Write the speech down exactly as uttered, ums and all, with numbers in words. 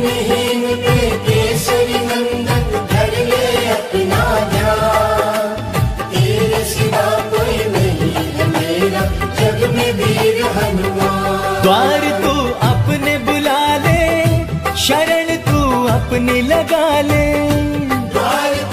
दीनहीन पे केसरी नंदन धर ले अपना ध्यान। तेरे सिवा कोई नहीं है मेरा जग में वीर हनुमान। द्वार तू अपने बुला ले, शरण तू अपनी लगा ले। द्वार